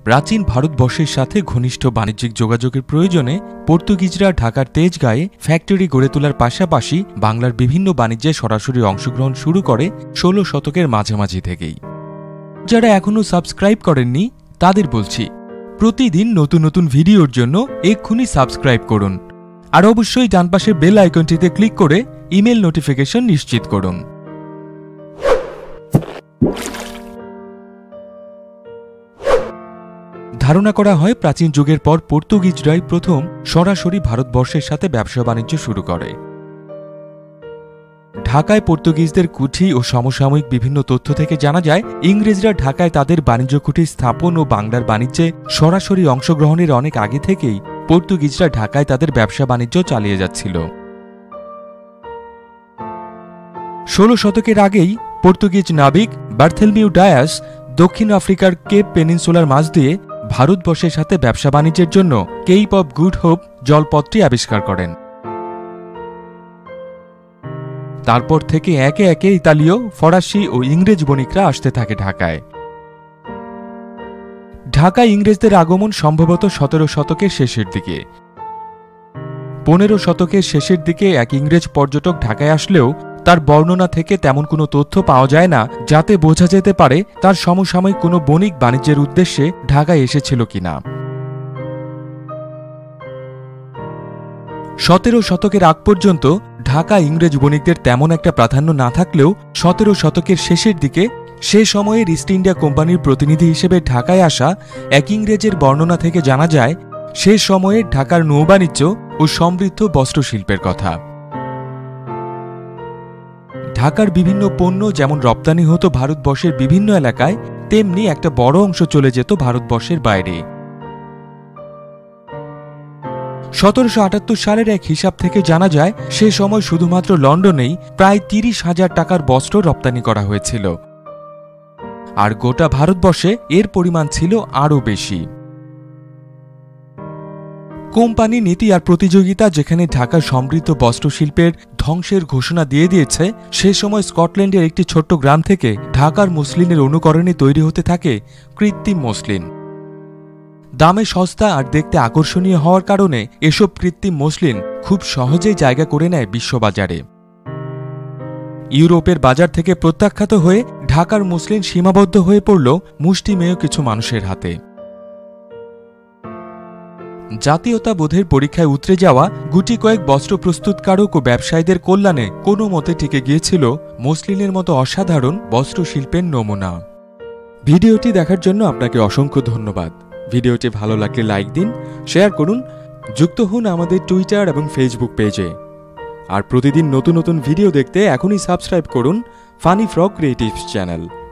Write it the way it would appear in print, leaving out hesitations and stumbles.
প্রাচীন ভারতবর্ষের সাথে ঘনিষ্ঠ বাণিজ্যিক যোগাযোগের প্রয়োজনে পর্তুগিজরা ঢাকার তেজগাঁয়ে ফ্যাক্টরি গড়ে তোলার পাশাপাশি বাংলার বিভিন্ন বাণিজ্যে সরাসরি অংশগ্রহণ শুরু করে ১৬ শতকের মাঝামাঝি থেকেই। যারা এখনও সাবস্ক্রাইব করেননি তাদের বলছি, প্রতিদিন নতুন নতুন ভিডিওর জন্য এক্ষুনি সাবস্ক্রাইব করুন, আর অবশ্যই ডান পাশের বেল আইকনটিতে ক্লিক করে ইমেল নোটিফিকেশন নিশ্চিত করুন। ধারণা করা হয় প্রাচীন যুগের পর পর্তুগিজরাই প্রথম সরাসরি ভারতবর্ষের সাথে ব্যবসা বাণিজ্য শুরু করে। ঢাকায় পর্তুগিজদের কুঠি ও সমসাময়িক বিভিন্ন তথ্য থেকে জানা যায়, ইংরেজরা ঢাকায় তাদের বাণিজ্য কুঠি স্থাপন ও বাংলার বাণিজ্যে সরাসরি অংশগ্রহণের অনেক আগে থেকেই পর্তুগিজরা ঢাকায় তাদের ব্যবসা বাণিজ্য চালিয়ে যাচ্ছিল। ১৬ শতকের আগেই পর্তুগিজ নাবিক বার্থেলমিউ ডায়াস দক্ষিণ আফ্রিকার কেপ পেনিনসুলার মাঝ দিয়ে ভারতবর্ষের সাথে ব্যবসা বাণিজ্যের জন্য কেপ অব গুড হোপ জলপথটি আবিষ্কার করেন। তারপর থেকে একে একে ইতালীয়, ফরাসি ও ইংরেজ বণিকরা আসতে থাকে ঢাকায়। ঢাকায় ইংরেজদের আগমন সম্ভবত ১৭ শতকের শেষের দিকে। ১৫ শতকের শেষের দিকে এক ইংরেজ পর্যটক ঢাকায় আসলেও তার বর্ণনা থেকে তেমন কোনো তথ্য পাওয়া যায় না যাতে বোঝা যেতে পারে তার সমসাময়িক কোনো বণিক বাণিজ্যের উদ্দেশ্যে ঢাকায় এসেছিল কিনা। ১৭ শতকের আগ পর্যন্ত ঢাকা ইংরেজ বণিকদের তেমন একটা প্রাধান্য না থাকলেও ১৭ শতকের শেষের দিকে সে সময়ের ইস্ট ইন্ডিয়া কোম্পানির প্রতিনিধি হিসেবে ঢাকায় আসা এক ইংরেজের বর্ণনা থেকে জানা যায় সে সময়ে ঢাকার নৌবাণিজ্য ও সমৃদ্ধ বস্ত্রশিল্পের কথা। ঢাকার বিভিন্ন পণ্য যেমন রপ্তানি হতো ভারতবর্ষের বিভিন্ন এলাকায়, তেমনি একটা বড় অংশ চলে যেত ভারতবর্ষের বাইরে। ১৭৭৮ সালের এক হিসাব থেকে জানা যায় সে সময় শুধুমাত্র লন্ডনেই প্রায় ৩০,০০০ টাকার বস্ত্র রপ্তানি করা হয়েছিল, আর গোটা ভারতবর্ষে এর পরিমাণ ছিল আরও বেশি। কোম্পানি নীতি আর প্রতিযোগিতা যেখানে ঢাকার সমৃদ্ধ বস্ত্রশিল্পের ধ্বংসের ঘোষণা দিয়ে দিয়েছে, সে সময় স্কটল্যান্ডের একটি ছোট্ট গ্রাম থেকে ঢাকার মসলিনের অনুকরণে তৈরি হতে থাকে কৃত্রিম মসলিন। দামে সস্তা আর দেখতে আকর্ষণীয় হওয়ার কারণে এসব কৃত্রিম মসলিন খুব সহজেই জায়গা করে নেয় বিশ্ববাজারে। ইউরোপের বাজার থেকে প্রত্যাখ্যাত হয়ে ঢাকার মসলিন সীমাবদ্ধ হয়ে পড়ল মুষ্টিমেয় কিছু মানুষের হাতে। জাতীয়তাবোধের পরীক্ষায় উতরে যাওয়া গুটি কয়েক বস্ত্র প্রস্তুতকারক ও ব্যবসায়ীদের কল্যাণে কোনো মতে টিকে গিয়েছিল মসলিনের মতো অসাধারণ বস্ত্রশিল্পের নমুনা। ভিডিওটি দেখার জন্য আপনাকে অসংখ্য ধন্যবাদ। ভিডিওটি ভালো লাগলে লাইক দিন, শেয়ার করুন, যুক্ত হন আমাদের টুইটার এবং ফেসবুক পেজে। আর প্রতিদিন নতুন নতুন ভিডিও দেখতে এখনই সাবস্ক্রাইব করুন ফানি ফ্রগ ক্রিয়েটিভস চ্যানেল।